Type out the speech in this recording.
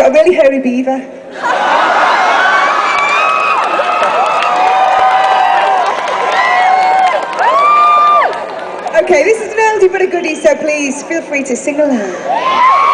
got a really hairy beaver. Okay, this is an oldie but a goodie, so please feel free to sing along.